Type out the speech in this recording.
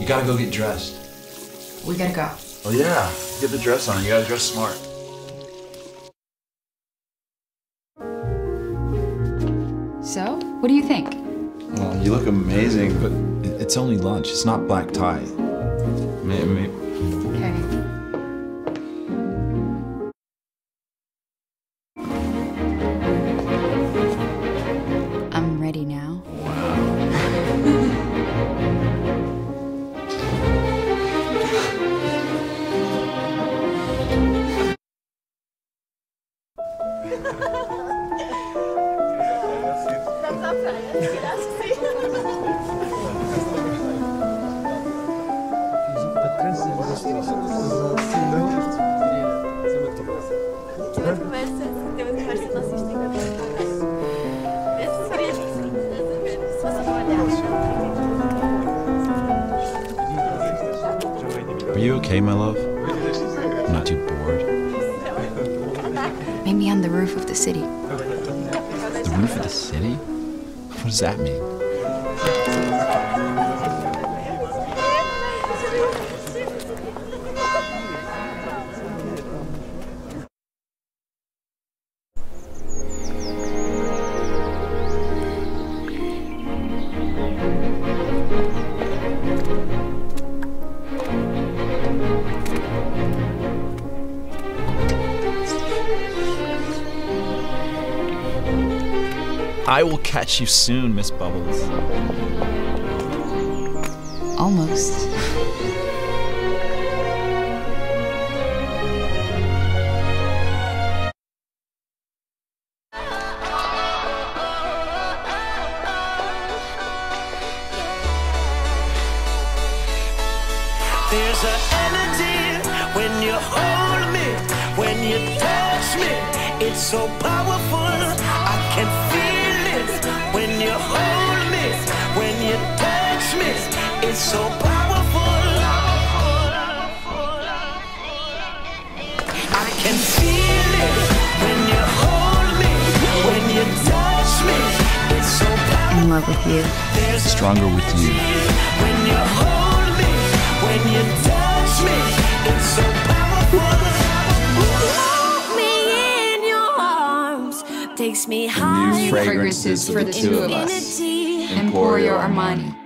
You gotta go get dressed. We gotta go. Oh yeah, get the dress on. You gotta dress smart. So, what do you think? Well, you look amazing, but it's only lunch. It's not black tie. Maybe. Okay. I'm ready now. Are you okay, my love? I'm not too bored. Maybe on the roof of the city. The roof of the city? What does that mean? I will catch you soon, Miss Bubbles. Almost. There's an energy when you hold me, when you touch me. It's so powerful, I can feel it. When you hold me, when you touch me, it's so powerful. I can feel it when you hold me, when you touch me. It's so powerful. In love with you. Stronger with you. When you hold me, when you touch me, it's so powerful. Hold me in your arms, takes me high. New fragrances for the two of us. Emporio Armani.